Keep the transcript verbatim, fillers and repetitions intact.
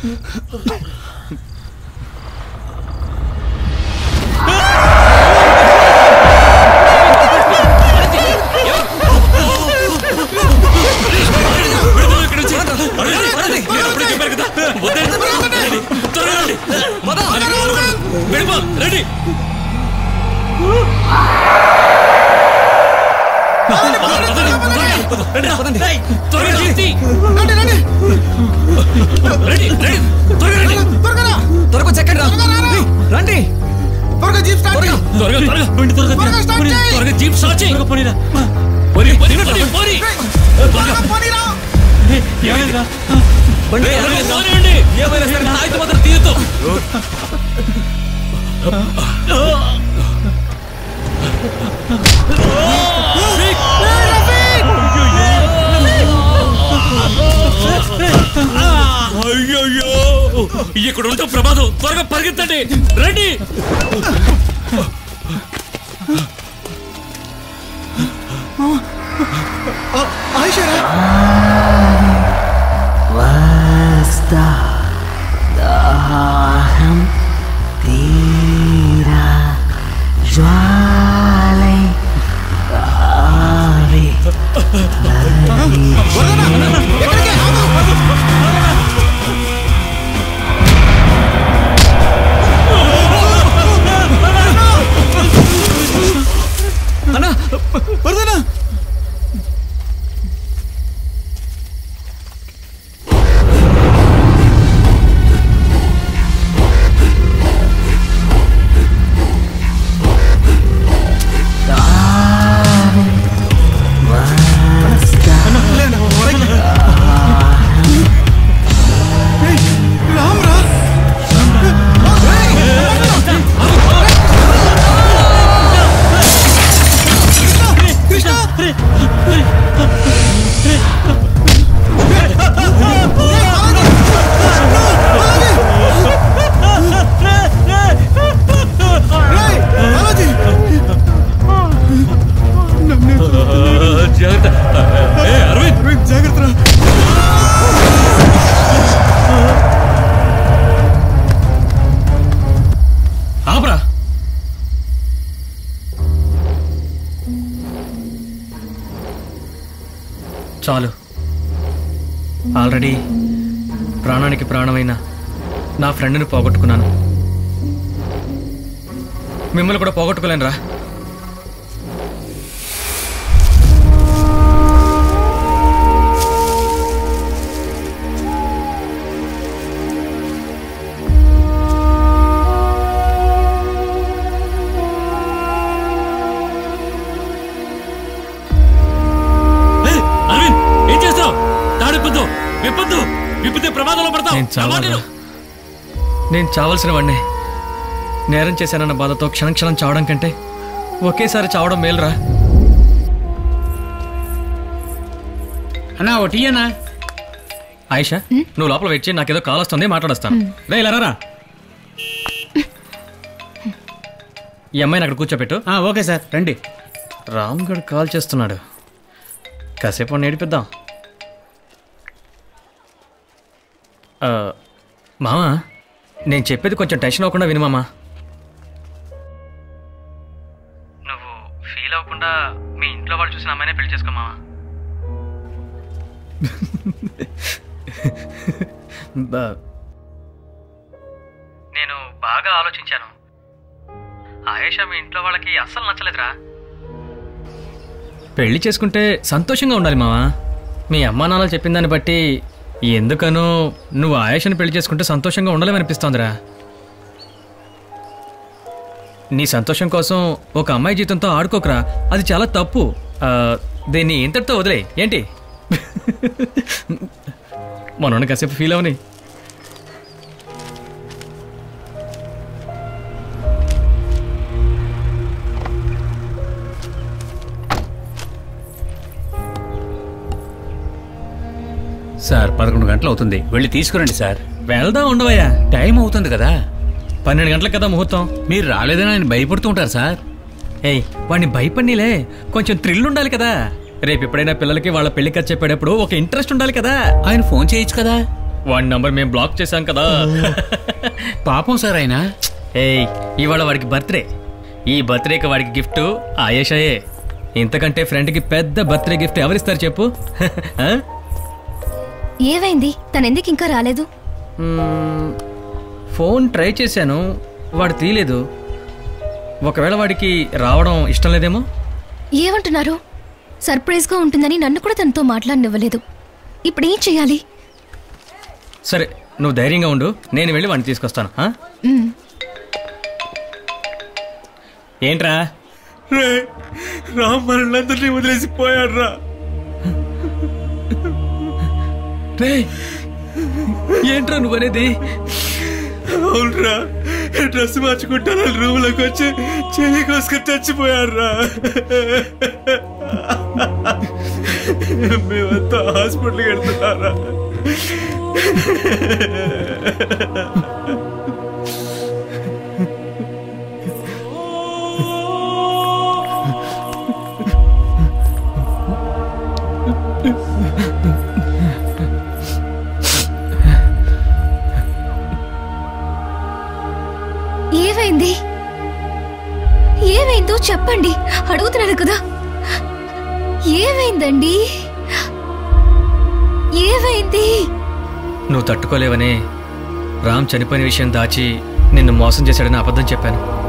త్వరగా చెక్కండి రండి త్వరగా జీప్ స్టార్ట్ చేయి త్వరగా త్వరగా త్వరగా స్టార్ట్ చేయి త్వరగా జీప్ స్టార్ట్ చేయి త్వరగా పోనీరా పోని పోని పోని త్వరగా పోనీరా ఏమైందిరా బండి పోనీండి ఏమైనా సరే తాయితో మాత్రం తీయొద్దు అయ్యో ఇక్కడ ఉంటే ప్రమాదం త్వరగా పరిగెత్తండి రండి దాహం తీరా జ్వాలై ఆవి అన్నా వరదనా చాలు ఆల్రెడీ ప్రాణానికి ప్రాణమైన నా ఫ్రెండ్ని పోగొట్టుకున్నాను మిమ్మల్ని కూడా పోగొట్టుకోలేనురా నేను చావాల్సిన వాడినే నేరం చేశానన్న బాధతో క్షణం క్షణం చావడం కంటే ఒకేసారి చావడం మేలురా అన్నా ఒకటి అన్నా ఆయిషా నువ్వు లోపల వెయిట్ చేయి నాకేదో కాల్ వస్తుంది మాట్లాడొస్తాను రే ఇలా రా ఈ అమ్మాయిని అక్కడ కూర్చోబెట్టు ఓకే సార్ రండి రామ్గఢ్ కాల్ చేస్తున్నాడు కాసేపు నేడిపిద్దాం మామా నేను చెప్పేది కొంచెం టెన్షన్ అవ్వకుండా విను మామా నువ్వు ఫీల్ అవ్వకుండా మీ ఇంట్లో వాళ్ళు చూసిన అమ్మాయినే పెళ్లి చేసుకో మామా నేను బాగా ఆలోచించాను ఆయేషా మీ ఇంట్లో వాళ్ళకి అస్సలు నచ్చలేదురా పెళ్లి చేసుకుంటే సంతోషంగా ఉండాలి మావా మీ అమ్మా నాన్నలు చెప్పిన దాన్ని బట్టి ఎందుకనో నువ్వు ఆయేషాని పెళ్లి చేసుకుంటే సంతోషంగా ఉండలేమనిపిస్తోందిరా నీ సంతోషం కోసం ఒక అమ్మాయి జీవితంతో ఆడుకోకరా అది చాలా తప్పు దీన్ని ఇంతటితో వదిలే ఏంటి మనోని కాసేపు ఫీల్ అవని సార్ పదకొండు గంటలు అవుతుంది వెళ్ళి తీసుకురండి సార్ వెళ్దాం ఉండవయ్యా టైం అవుతుంది కదా పన్నెండు గంటలకు కదా ముహూర్తం మీరు రాలేదని ఆయన భయపడుతూ ఉంటారు సార్ ఏయ్ వాడిని భయపడిలే కొంచెం థ్రిల్ ఉండాలి కదా రేపు ఎప్పుడైనా పిల్లలకి వాళ్ళ పెళ్లి ఖర్చు చెప్పేటప్పుడు ఒక ఇంట్రెస్ట్ ఉండాలి కదా ఆయన ఫోన్ చేయొచ్చు కదా వాడి నంబర్ మేము బ్లాక్ చేశాం కదా. పాపం సార్ ఆయన. ఏయ్, ఇవాళ వాడికి బర్త్డే. ఈ బర్త్డేకి వాడికి గిఫ్ట్ ఆయేషాయే. ఇంతకంటే ఫ్రెండ్కి పెద్ద బర్త్డే గిఫ్ట్ ఎవరిస్తారు చెప్పు? ఏమైంది? తనెందుకు ఇంకా రాలేదు? ఫోన్ ట్రై చేశాను, వాడు తీయలేదు. ఒకవేళ వాడికి రావడం ఇష్టం లేదేమో. ఏమంటున్నారు? సర్ప్రైజ్గా ఉంటుందని నన్ను కూడా తనతో మాట్లాడనివ్వలేదు. ఇప్పుడు ఏం చెయ్యాలి? సరే, నువ్వు ధైర్యంగా ఉండు, నేను వెళ్ళి వాడిని తీసుకొస్తాను. ఏంట్రా? రే, రామ్ మనల్ని వదిలేసిపోయాడు రా. రే, ఏంట్రా నువ్వనేది? అవునరా, డ్రెస్ మార్చుకుంటాను రూమ్ లోకి వచ్చి చెయ్యి కోసుకొని చచ్చిపోయాడు రా. మేమంతా హాస్పిటల్కి వెళ్తున్నారా? ఏమైంది? ఏమైందో చెప్పండి, అడుగుతున్నాను కదా. ఏమైందండి? ఏమైంది? నువ్వు తట్టుకోలేవనే రామ్ చనిపోయిన విషయం దాచి నిన్ను మోసం చేశాడని అబద్ధం చెప్పాను.